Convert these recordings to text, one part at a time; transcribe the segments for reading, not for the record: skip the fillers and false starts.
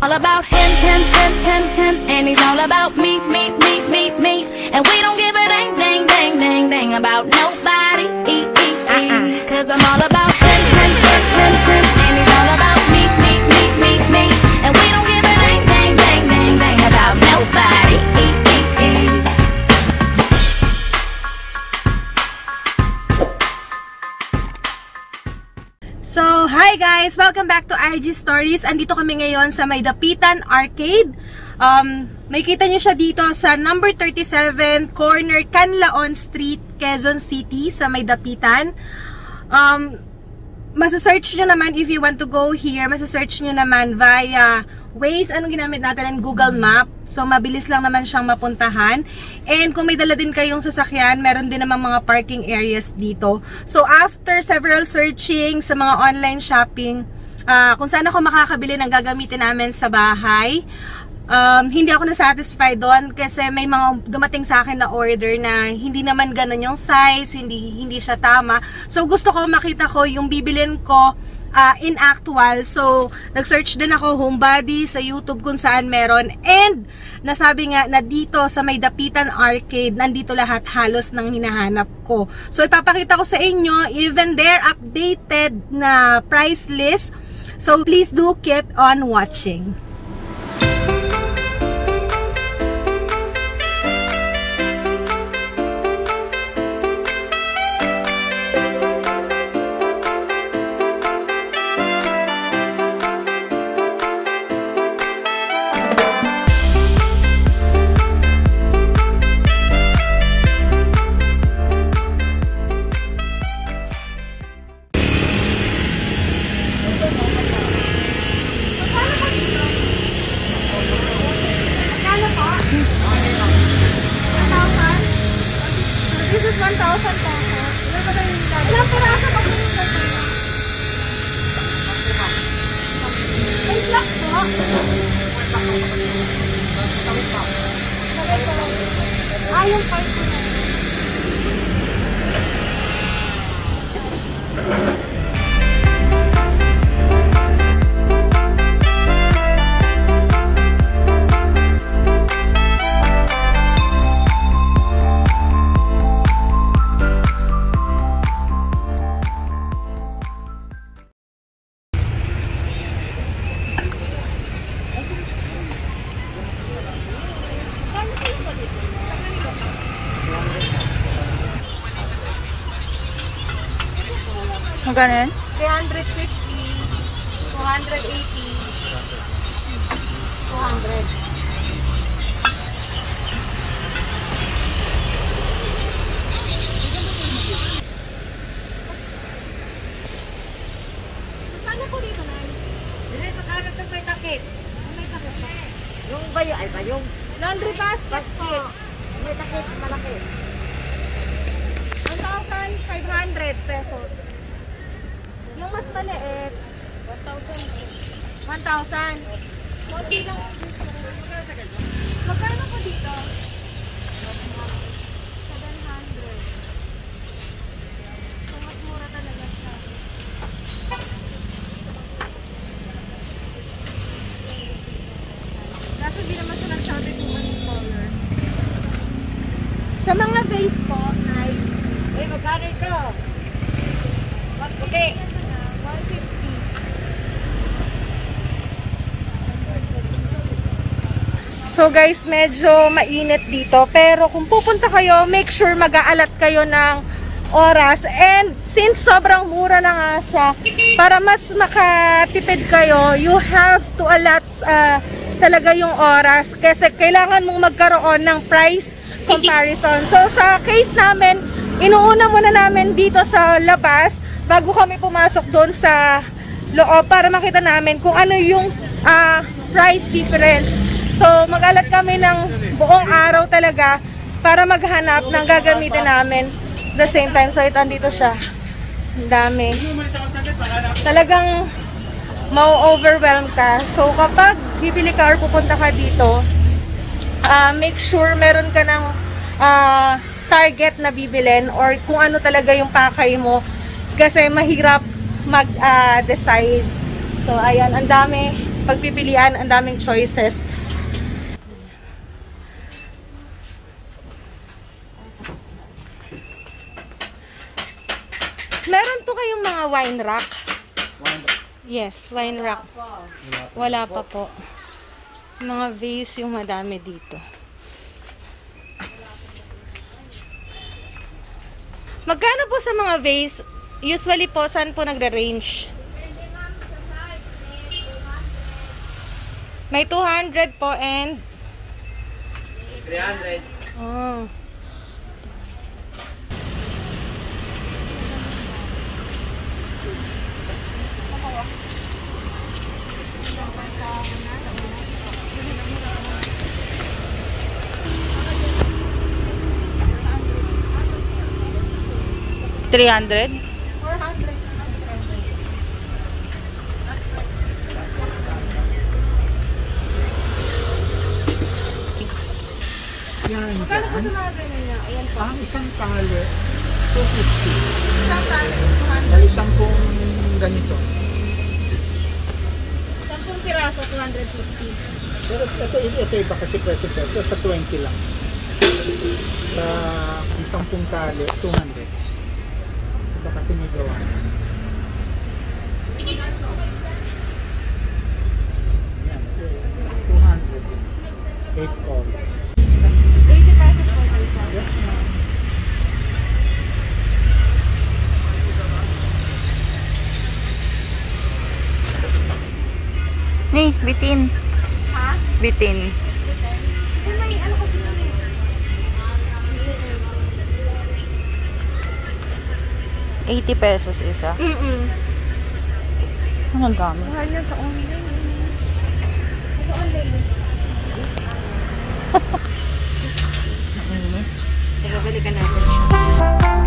All about him, him, him, him, him, and he's all about me, me, me, me, me, and we don't give a dang, dang, dang, dang, dang about nobody, cause I'm all about him, him, him, him, him, and he's all about me, me, me, me, me, and we don't give a dang, dang, dang, dang, dang about nobody. So, hi guys! Welcome back to RG Stories. Andito kami ngayon sa May Dapitan Arcade. May kita nyo siya dito sa number 37, corner Canlaon Street, Quezon City, sa May Dapitan. Masasearch nyo naman if you want to go here. Masasearch nyo naman via Waze. Anong ginamit natin? Google Map. So, mabilis lang naman siyang mapuntahan. And kung may dala din kayong sasakyan, meron din naman mga parking areas dito. So, after several searching sa mga online shopping, kung saan ako makakabili ng gagamitin namin sa bahay, hindi ako na-satisfied doon kasi may mga dumating sa akin na order na hindi naman ganun yung size, hindi siya tama. So, gusto ko makita ko yung bibilin ko in actual. So, nag-search din ako homebody sa YouTube kung saan meron. And, nasabi nga na dito sa May Dapitan Arcade, nandito lahat halos ng hinahanap ko. So, ipapakita ko sa inyo, even their updated na price list. So, please do keep on watching. Yung part ko na. Magkano yan? 350, 280, 200. Paano po dito na? Dili, magkano itong may takip? May takip po. Yung bayo, ay bayong. Laundry basket po. May takip, malaki. 1,500 pesos. Yung mas maliit, 1,000. 1,000. Konti lang. Magkano po dito? 700. So, mas mura talaga siya. Kaso hindi naman siya nagsabi kung anong color. Sa mga vase po, ay Eh, magkano ito? Puti. 150. So guys, medyo mainit dito. Pero kung pupunta kayo, make sure mag-aalat kayo ng oras. And since sobrang mura na nga siya, para mas makatipid kayo, you have to allot talaga yung oras. Kasi kailangan mong magkaroon ng price comparison. So sa case namin, inuuna muna namin dito sa labas bago kami pumasok doon sa loob para makita namin kung ano yung price difference. So mag-alat kami ng buong araw talaga para maghanap ng gagamitin namin the same time. So ito, andito siya. Ang dami. Talagang ma-overwhelm ka. So kapag bibili ka or pupunta ka dito, make sure meron ka ng target na bibilin or kung ano talaga yung pakay mo kasi mahirap mag-decide. So ayan, ang dami. pagpipilian, ang daming choices. Meron to kayong mga wine rack? Yes, wine rack. Wala pa po. Mga vase yung madami dito. Magkano po sa mga vase? Usually po, saan po nagre-range? May 200 po and 300. oh. $300? 400. Yan, Magkano po sa mga ganyan niya? Ayan po. ang isang tali, 250. Isang tali, Sa isang kong ganito. 10 piraso, 250. Pero ito iba kasi presyo ito sa 20 lang. Sa isang pong tali, 200. Iba kasi may gawa. Yan, 200. 8 colors. 80 pesos po kayo sa Yes, ma'am. Ni, bitin. Ha? Bitin. May ano kasi yun eh. 80 pesos isa. Ang dami. Mahal yan sa online. Sa online. Mainit. Babalikan natin.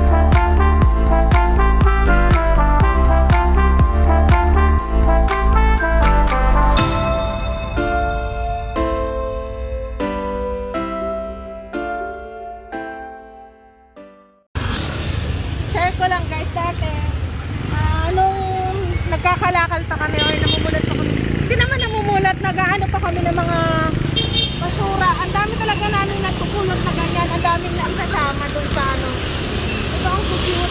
Share ko lang guys, dati nung nagkakalakal pa kami or namumulat pa kami, hindi naman namumulat, nag-aano pa kami ng mga basura. Ang dami talaga namin natupulot na ganyan. Ang daming na kasama dun sa ano. Ito ang cute.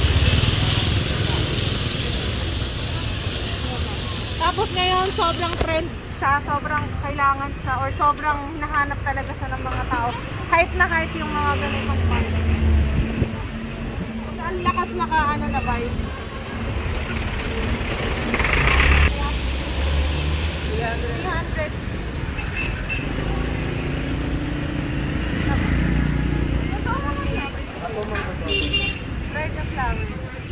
Tapos ngayon, sobrang trend siya. Sobrang kailangan siya or sobrang nahanap talaga siya ng mga tao. Hype na hype yung mga ganitong content. Ang lakas naka-ano na ba yun? 300. Red na flower.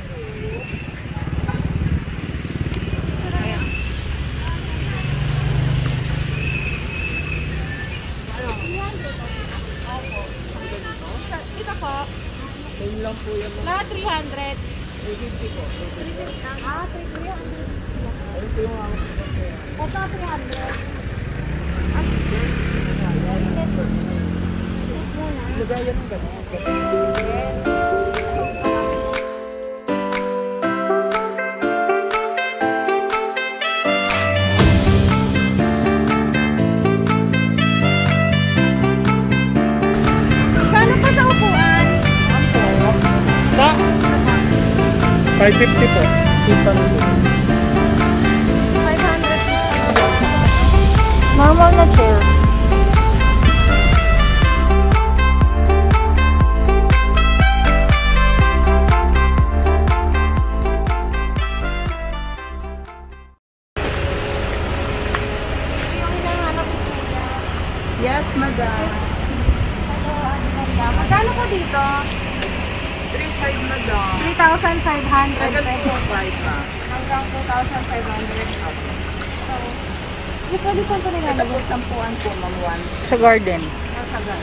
Ito po. Same lang po yan. Mga 300. 350 po. Ah, 300. Ayun po yung Ito 300. lagayan ng gano'n. Kano pa sa upuan? 550 po. Kita na po. 500. Normal na chair. Yung hinahanap ko kuya. Yes, madam. Magkano po dito? 3.5 madam. 3,500 pesos. 5 pa. Hanggang 2,500. So, usually saan ito Ito po, nilalagay? sampuan po, ma'am, 1. Sa garden. Kasagan.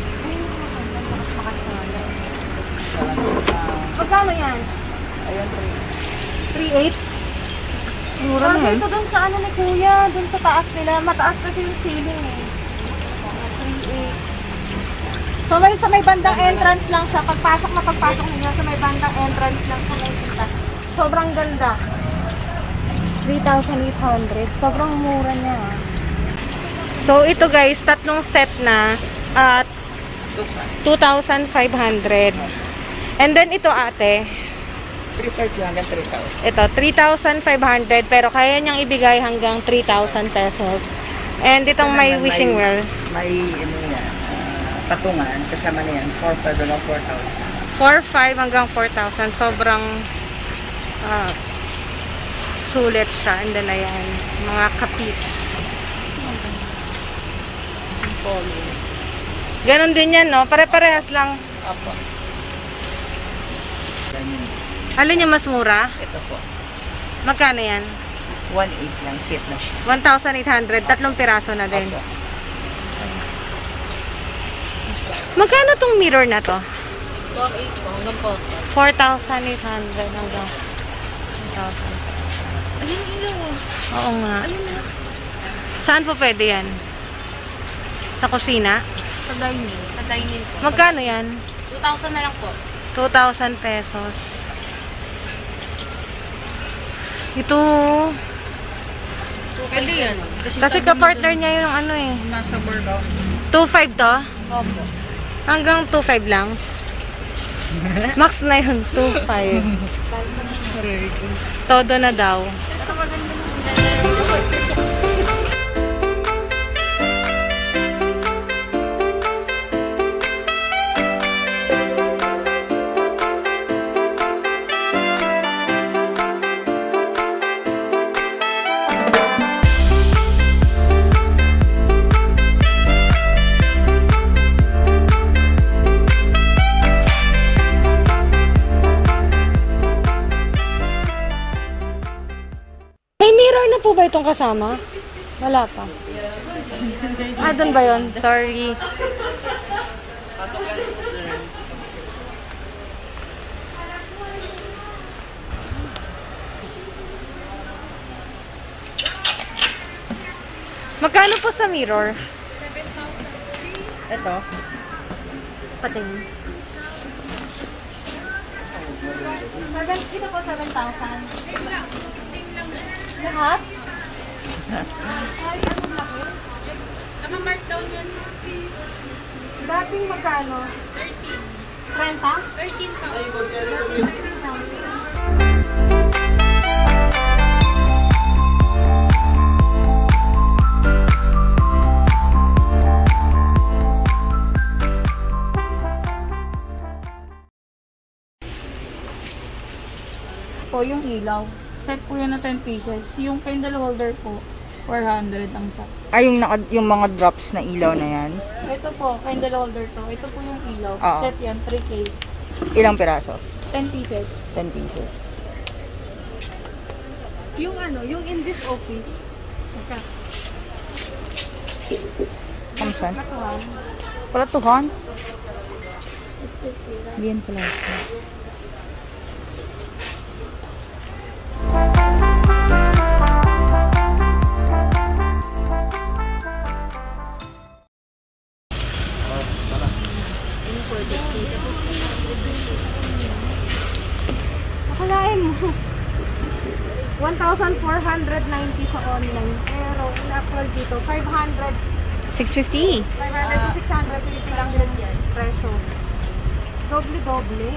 Salamat. Magkano yan? Ayan, 3,800? Mura na yan. Ito dun sa ano ni kuya, dun sa taas nila. Mataas kasi yung ceiling eh. 3,800. So sa may bandang entrance lang siya. Pagpasok na pagpasok niyo sa may bandang entrance lang siya makikita. Sobrang ganda. 3,800. Sobrang mura niya. So, ito guys, tatlong set na at 2,500. And then, ito ate. 3,500 hanggang 3,000. Ito, 3,500 pero kaya niyang ibigay hanggang 3,000 pesos. And itong may wishing well. May ano yan, patungan. Kasama na yan. 4,500 hanggang 4,000. 4,500 hanggang 4,000. Sobrang sulit siya. And then, ayan, mga kapis. Ganon din yan, no? Pare-parehas lang. Opo. Ganyan. Alin yung mas mura? Ito po. Magkano yan? 1,800 lang. Set na siya. 1,800. Tatlong piraso na din. Opo. Magkano tong mirror na to? 4,800 hanggang 4,800 hanggang 1,000. Ayun ilaw. Oo nga. Saan po pwede yan? Sa kusina? Sa dining. Sa dining po. Magkano yan? 2,000 na lang po. 2,000 pesos. Ito. Pwede yan. Kasi kapartner niya yung ano eh. Nasa Burgao. 2,500 to? Opo. Hanggang 2,500 lang? Max na yun. 2,500. Todo na daw. Po ba itong kasama? Wala pa. Doon ba yun? Sorry. Magkano po sa mirror? 7,000. Ito. Pating. Ito po 7,000. Lahat? Ay, anong laki? Naka-markdown yan. Dating magkano? 13,000. Po yung ilaw. Set po yan na 10 pieces. Yung candle holder po, 400 ang set. Ay, yung mga drops na ilaw na yan. Ito po, candle holder to. Ito po yung ilaw. Oo. Set yan, 3K. Ilang piraso? 10 pieces. 10 pieces. Yung ano, yung in this office. Kamsan? Palatuhan? Hindi yan pala. Akalain mo. 1,490 sa online. Pero in-upload dito, 500. 650. 500 to 600. Dito lang din yan. Presyo. Doble-doble.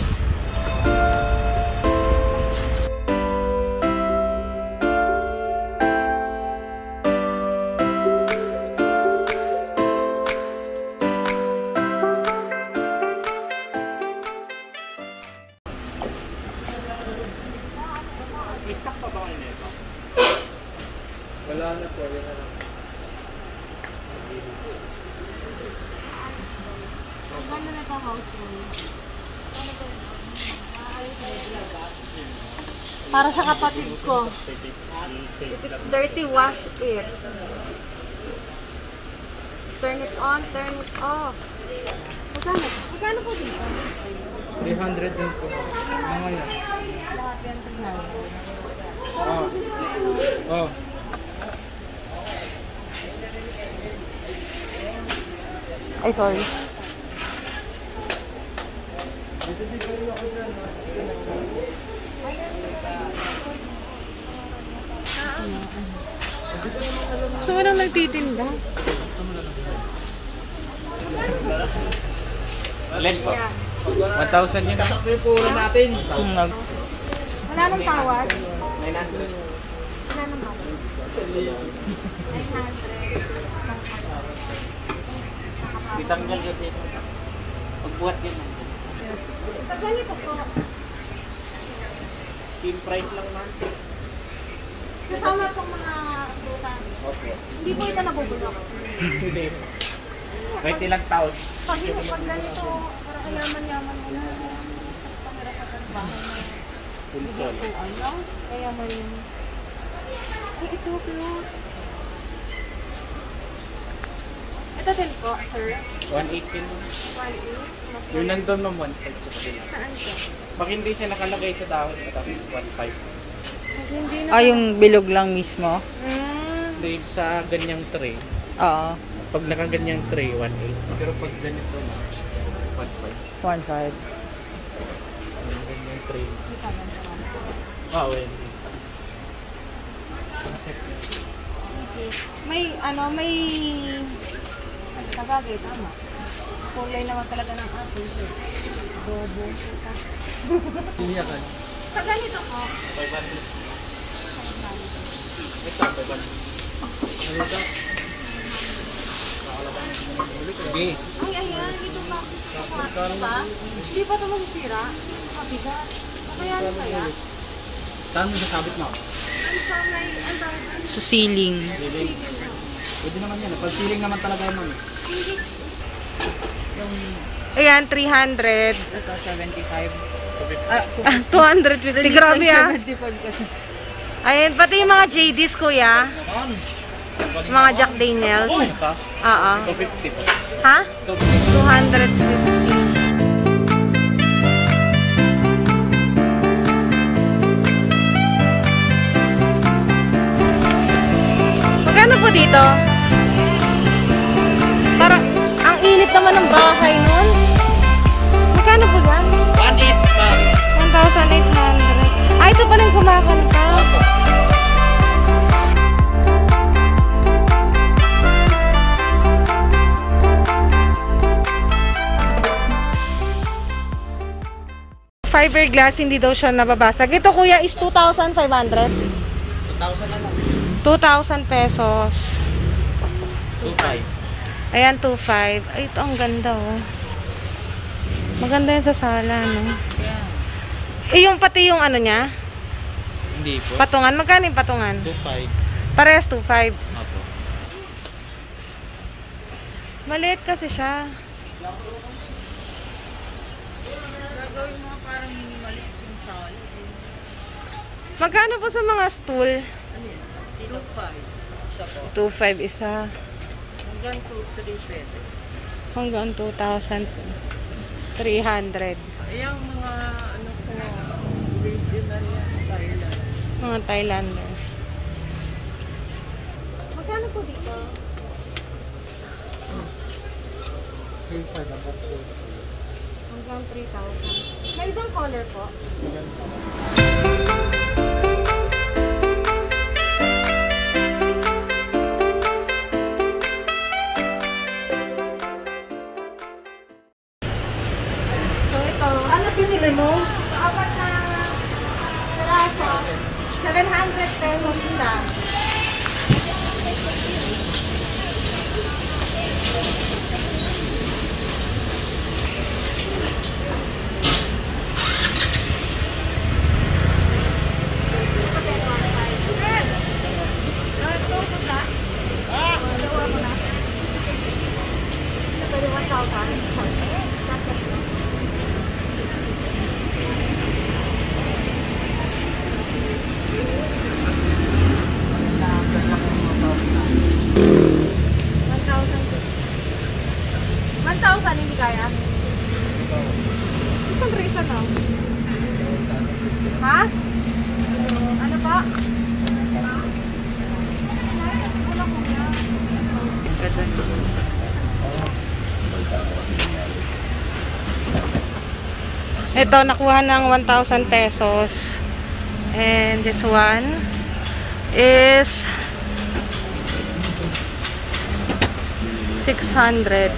Wala na po, yun na lang. Ganda na ito house para sa kapatid ko. If it's dirty, wash it. Turn it on, turn it off. Magkano? Magkano po dito? 300 din po. Mga yan. Lahat yan, 300. Oh. Ay, sorry. So, walang nagtitinda. Alin po? 1,000 yun. Sakto yung puro natin. Wala nang tawad. 900. Wala nang tawad. 900. Ditanggal kasi. Pagbuhat yun. Pag ganito po, Same price lang man. kasama itong mga butan. Okay. Hindi po ito nabubulok. Hindi. Kahit ilang taon. Pag ganito, para kayaman-yaman mo na. Pamira sa trabaho na. Pulsol. Ano? Kaya may... Ay, ito cute. Ito din po, sir. 118. 1.8. Yung nandun ng 1.5 ko pa din. Saan siya? Pag hindi siya nakalagay sa dahon, tapos 1.5. Hindi na. Ah, yung bilog lang mismo? Hindi, sa ganyang tray. Oo. Pag nakaganyang tray, 1.8. Pero pag ganito na, 1.5. 1.5. Yung ganyang tray. Ah, well. May, may... Tagagay, tama. Kulay naman talaga ng atin. Bobo. Kuya ka. Sa ganito po, 500. Ito, 500. Ano ito? Sige. ay, ayan, ito na. Diba? Hindi pa ito masisira. Mabigat. Kaya ano kaya? Saan mo nasabit mo? Ang sa may, ang dami. Sa ceiling. Siling. Pwede naman yan. Pag siling naman talaga yun. Yung Ayan, 300. ito, 75. 250. Grabe ah. 75 kasi. Ayan, pati yung mga JDs, kuya. Yung mga Jack Daniels. Ito? Oo. 250 po. Ha? 250. 250. Magkano po dito? Parang, ang init naman ng bahay nun. Magkano po yan? 1.8 pa. 1,800. Ah, ito pala yung kumakanta. Fiberglass, hindi daw siya nababasag. Ito kuya is 2,500. 2,000 na lang. 2,000 pesos. 2.5. Ayan, 2,500. Ay, ito ang ganda oh. Maganda yan sa sala, no? Eh, yung pati yung ano niya? Hindi po. Patungan. Magkano yung patungan? 2.5. Parehas 2,500. Opo. Maliit kasi siya. Gagawin mga parang minimalist yung sala. Magkano po sa mga stool? 2.5. Isa po. 2,500 isa. Hanggang 2.3 pwede. Hanggang 2,300. Yung mga ano po, original yan, Thailand. Mga Thailander. Magkano po dito? 3.5 about 4. Hanggang 3,000. May ibang color po? So ito, ano pinili mo? Apat na peraso. 700 pesos isa. Hindi kaya? Isang risa na. Ha? Ano pa? Ito, nakuha ng 1,000 pesos. And this one, is 600.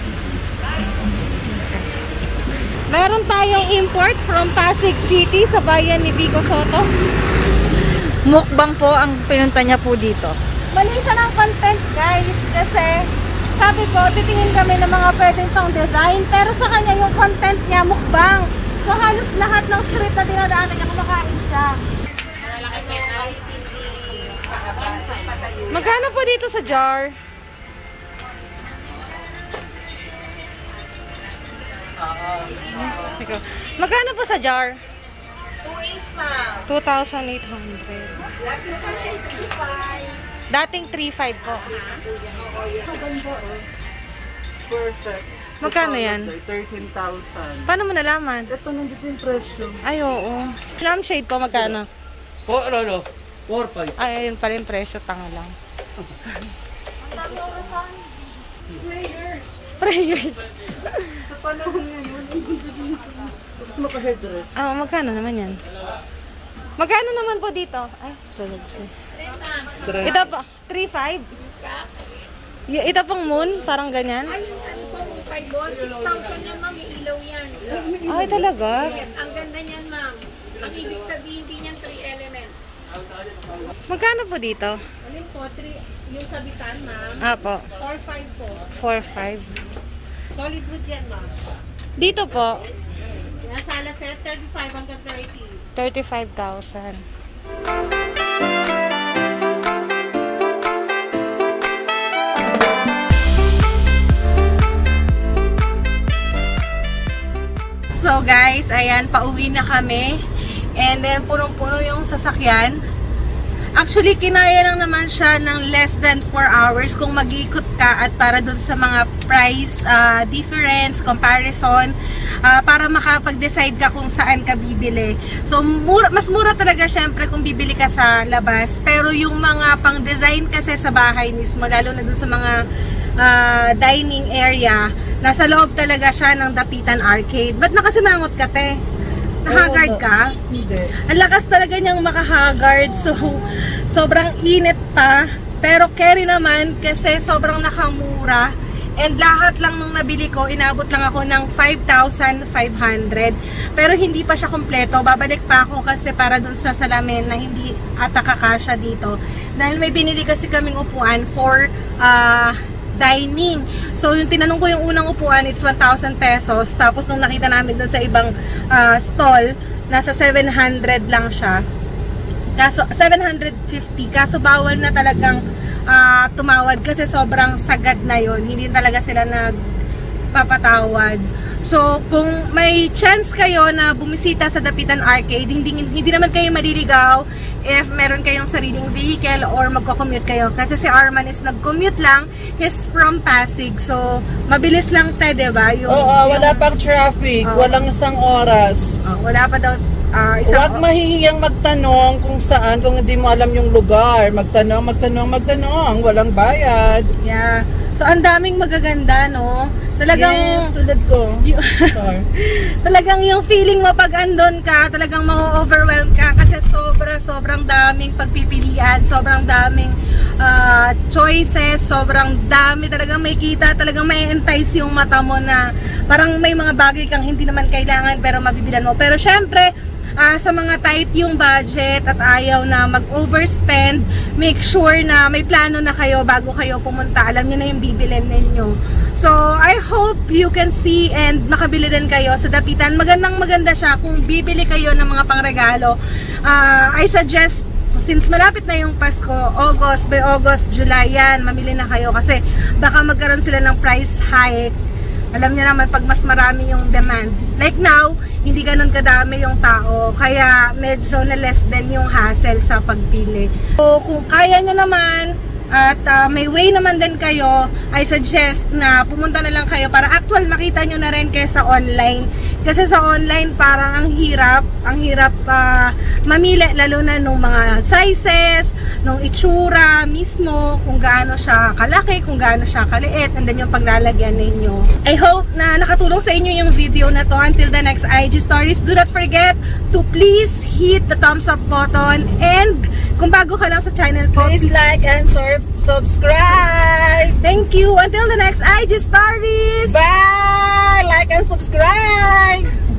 Meron tayong import from Pasig City sa bayan ni Vico Soto. Mukbang po ang pinunta niya po dito. Mali siya ng content, guys, kasi sabi ko, titingin kami ng mga pwedeng pang design, pero sa kanya yung content niya mukbang. So halos lahat ng street na dinadaanan niya, kumakain siya. Magkano po dito sa jar? Magkano po sa jar? 2,800. Dating 3,500 po. Perfect. Magkano yan? 13,000. Paano mo nalaman? Ito nandito yung presyo. Ay, oo. Lampshade po, magkano? Po, ano? 4-5. Ay, ayun pala yung presyo. Tanga lang. Prayers. Sa panahon ngayon, tapos maka-headdress. Ah, magkano naman yan? Magkano naman po dito? Ay, tulog siya. Ito po, 3,500. Ito pong moon, parang ganyan. Ay, ano po, 6,000 yan, ma'am. May ilaw yan. Ay, talaga? Ang ganda niyan, ma'am. Ang ibig sabihin, hindi niyan 3 elements. Magkano po dito? Alin po, 3, yung kabitan, ma'am. Ah po, 4,500 po. 4,500. Solid wood yan, ma'am. Dito po, Yan, sala set, 35 hanggang 30. 35,000. So guys, ayan, pauwi na kami. And then, punong-puno yung sasakyan. Actually, kinaya lang naman siya ng less than 4 hours kung mag-iikot ka at para dun sa mga price difference, comparison, para makapag-decide ka kung saan ka bibili. So, mas mura talaga syempre kung bibili ka sa labas. Pero yung mga pang-design kasi sa bahay mismo, lalo na dun sa mga dining area, nasa loob talaga siya ng Dapitan Arcade. Ba't nakasimangot ka, te? Nahagard ka? Hindi. Ang lakas talaga niyang makahagard. So, sobrang init pa. Pero carry naman kasi sobrang nakamura. And lahat lang nung nabili ko, inabot lang ako ng 5,500. Pero hindi pa siya kompleto. Babalik pa ako kasi para dun sa salamin na hindi ata kakasya dito. Dahil may binili kasi kaming upuan for dining. So, yung tinanong ko yung unang upuan, it's 1,000 pesos. Tapos, nung nakita namin doon sa ibang stall, nasa 700 lang siya. Kaso, 750. Kaso, bawal na talagang tumawad kasi sobrang sagad na yon. Hindi talaga sila nagpapatawad. So, kung may chance kayo na bumisita sa Dapitan Arcade, hindi naman kayo maliligaw if meron kayong sariling vehicle or magko-commute kayo. Kasi si Arman is nag-commute lang. He's from Pasig. So, mabilis lang tayo, diba? Wala pang traffic. Walang isang oras. Wala pa daw Huwag mahihiyang magtanong kung saan, kung hindi mo alam yung lugar. Magtanong. Walang bayad. Yeah. So, ang daming magaganda, no? Talagang, yes, tulad ko. Talagang yung feeling mo pag andon ka, talagang ma-overwhelm ka kasi sobrang daming pagpipilian, sobrang daming choices, sobrang dami, talagang may kita, talagang may entice yung mata mo na parang may mga bagay kang hindi naman kailangan pero mabibilan mo. Pero syempre, sa mga tight yung budget at ayaw na mag-overspend, make sure na may plano na kayo bago kayo pumunta. Alam niyo na yung bibilin ninyo. So, I hope you can see and makabili din kayo sa Dapitan. Maganda siya kung bibili kayo ng mga pangregalo. I suggest, since malapit na yung Pasko, by August, July yan, mamili na kayo kasi baka magkaroon sila ng price hike. Alam niyo naman pag mas marami yung demand. Like now, hindi ganun kadami yung tao. Kaya medyo na less din yung hassle sa pagpili. So, kung kaya nyo naman at may way naman din kayo, I suggest na pumunta na lang kayo para actual makita nyo na rin kaysa online. Kasi sa online parang ang hirap mamili, lalo na nung mga sizes, nung itsura mismo, kung gaano siya kalaki, kung gaano siya kaliit, and then yung paglalagyan ninyo. I hope na nakatulong sa inyo yung video na to. Until the next IG stories, do not forget to please hit the thumbs up button and Kung bago ka lang sa channel ko, Please like and subscribe. thank you. Until the next IG Stories! Bye! Like and subscribe!